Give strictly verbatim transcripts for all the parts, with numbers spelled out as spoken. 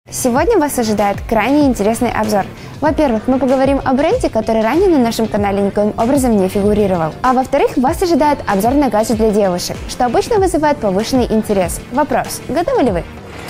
Сегодня вас ожидает крайне интересный обзор. Во-первых, мы поговорим о бренде, который ранее на нашем канале никоим образом не фигурировал. А во-вторых, вас ожидает обзор на гаджет для девушек, что обычно вызывает повышенный интерес. Вопрос: готовы ли вы?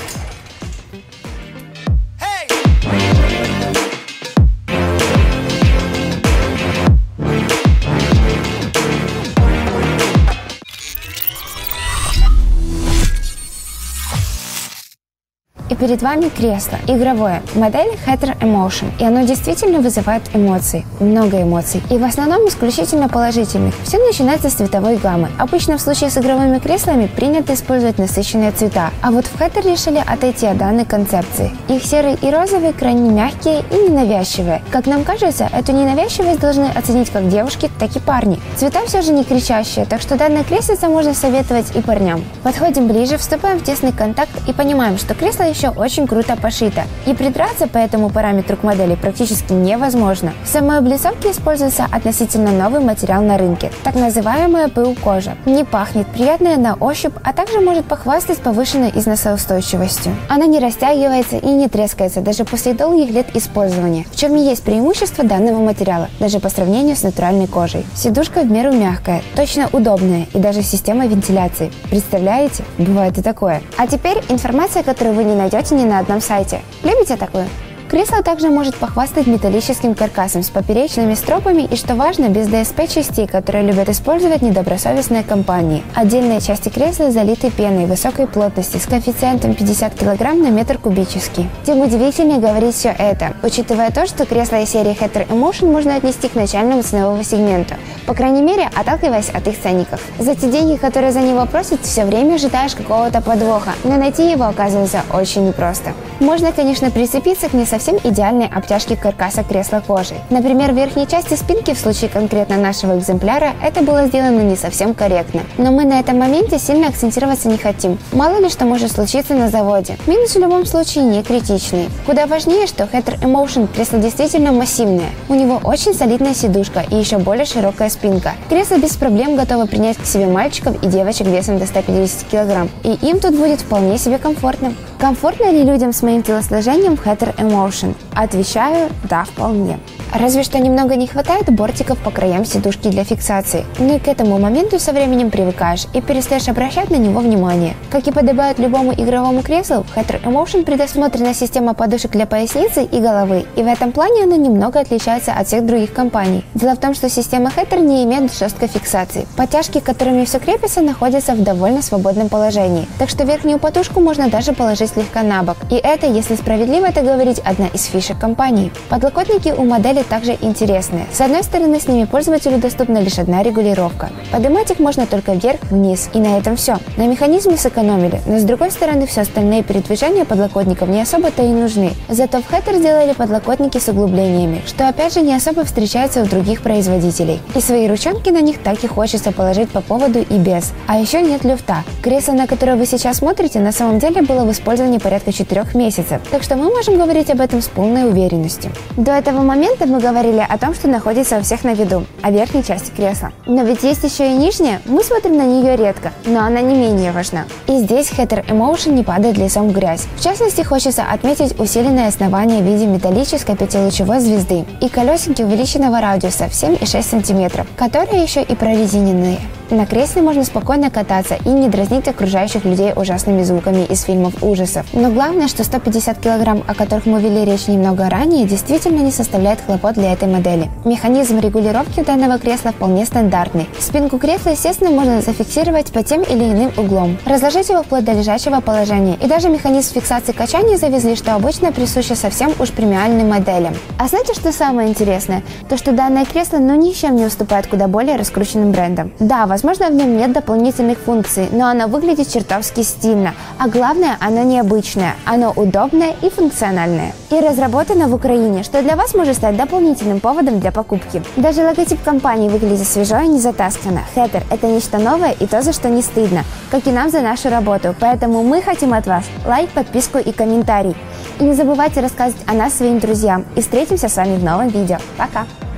И перед вами кресло игровое, модель Heather Emotion, и оно действительно вызывает эмоции, много эмоций, и в основном исключительно положительных. Все начинается с цветовой гаммы. Обычно в случае с игровыми креслами принято использовать насыщенные цвета, а вот в Heather решили отойти от данной концепции. Их серый и розовый крайне мягкие и ненавязчивые. Как нам кажется, эту ненавязчивость должны оценить как девушки, так и парни. Цвета все же не кричащие, так что данное креслице можно советовать и парням. Подходим ближе, вступаем в тесный контакт и понимаем, что кресло еще очень круто пошито, и придраться по этому параметру к модели практически невозможно. В самой облицовке используется относительно новый материал на рынке, так называемая ПУ-кожа. Не пахнет, приятная на ощупь, а также может похвастать повышенной износоустойчивостью. Она не растягивается и не трескается даже после долгих лет использования, в чем и есть преимущество данного материала, даже по сравнению с натуральной кожей. Сидушка в меру мягкая, точно удобная и даже система вентиляции. Представляете? Бывает и такое. А теперь информация, которую вы не найдете ни на одном сайте. Любите такую? Кресло также может похвастать металлическим каркасом с поперечными стропами и, что важно, без ди эс пи-частей, которые любят использовать недобросовестные компании. Отдельные части кресла залиты пеной высокой плотности с коэффициентом пятьдесят килограмм на метр кубический. Тем удивительнее говорить все это, учитывая то, что кресла из серии Heather Emotion можно отнести к начальному ценовому сегменту, по крайней мере, отталкиваясь от их ценников. За те деньги, которые за него просят, все время ожидаешь какого-то подвоха, но найти его оказывается очень непросто. Можно, конечно, прицепиться к не совсем идеальной обтяжке каркаса кресла кожей. Например, в верхней части спинки, в случае конкретно нашего экземпляра, это было сделано не совсем корректно. Но мы на этом моменте сильно акцентироваться не хотим. Мало ли что может случиться на заводе. Минус в любом случае не критичный. Куда важнее, что Heather Emotion кресло действительно массивное. У него очень солидная сидушка и еще более широкая спинка. Кресло без проблем готово принять к себе мальчиков и девочек весом до ста пятидесяти килограмм. И им тут будет вполне себе комфортно. Комфортно ли людям с моим телосложением в Heather Emotion? Отвечаю: да, вполне. Разве что немного не хватает бортиков по краям сидушки для фиксации, но и к этому моменту со временем привыкаешь и перестаешь обращать на него внимание. Как и подобает любому игровому креслу, в Heather Emotion предусмотрена система подушек для поясницы и головы, и в этом плане она немного отличается от всех других компаний. Дело в том, что система Heather не имеет жесткой фиксации. Подтяжки, которыми все крепится, находятся в довольно свободном положении, так что верхнюю подушку можно даже положить слегка на бок. И это, если справедливо это говорить, одна из фишек компании. Подлокотники у модели также интересные. С одной стороны, с ними пользователю доступна лишь одна регулировка. Поднимать их можно только вверх-вниз, и на этом все. На механизме сэкономили, но с другой стороны, все остальные передвижения подлокотников не особо-то и нужны. Зато в Heather сделали подлокотники с углублениями, что опять же не особо встречается у других производителей. И свои ручонки на них так и хочется положить по поводу и без. А еще нет люфта. Кресло, на которое вы сейчас смотрите, на самом деле было в использовании порядка четырех месяцев, так что мы можем говорить об этом с полной уверенностью. До этого момента мы говорили о том, что находится у всех на виду, о верхней части кресла. Но ведь есть еще и нижняя, мы смотрим на нее редко, но она не менее важна. И здесь Heather Emotion не падает лицом в грязь. В частности, хочется отметить усиленное основание в виде металлической пятилучевой звезды и колесики увеличенного радиуса в семь и шесть сантиметров, которые еще и прорезиненные. На кресле можно спокойно кататься и не дразнить окружающих людей ужасными звуками из фильмов ужасов. Но главное, что сто пятьдесят килограмм, о которых мы вели речь немного ранее, действительно не составляет хлопот для этой модели. Механизм регулировки данного кресла вполне стандартный. Спинку кресла, естественно, можно зафиксировать по тем или иным углом, разложить его вплоть до лежачего положения, и даже механизм фиксации качания завезли, что обычно присуще совсем уж премиальным моделям. А знаете, что самое интересное? То, что данное кресло ну ничем не уступает куда более раскрученным брендам. Да, возможно, в нем нет дополнительных функций, но оно выглядит чертовски стильно, а главное, оно необычное, оно удобное и функциональное. И разработано в Украине, что для вас может стать дополнительным поводом для покупки. Даже логотип компании выглядит свежо и не затасканно. Heather – это нечто новое и то, за что не стыдно, как и нам за нашу работу, поэтому мы хотим от вас лайк, подписку и комментарий. И не забывайте рассказывать о нас своим друзьям, и встретимся с вами в новом видео. Пока!